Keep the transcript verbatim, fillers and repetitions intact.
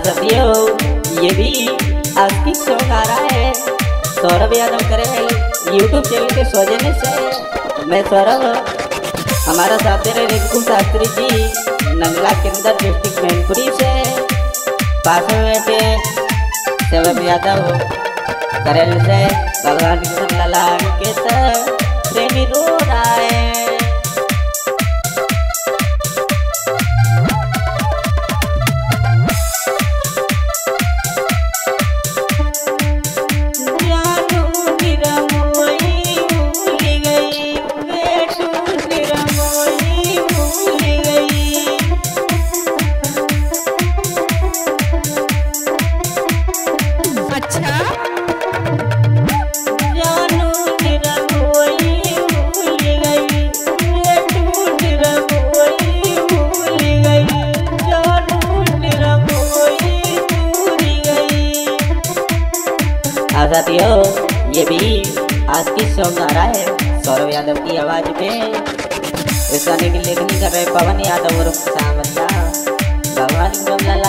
साथियों, ये भी आज की सॉन्ग आ रहा है सौरभ यादव करे यूट्यूब चैनल के सौजन्य से। मैं सौरभ, हमारा साथी रहे रिंकू शास्त्री जी नंगला किंदर डिस्ट्रिक्ट मैनपुरी से। पास में बैठे सौरभ यादव करेल से भगवान कृष्ण लाला के प्रेमी रो रहा है। साथियों, ये भी आज की सॉन्ग आ रहा है सौरभ यादव की आवाज में। इस गाने की लेखनी कर रहे पवन यादव और भगवान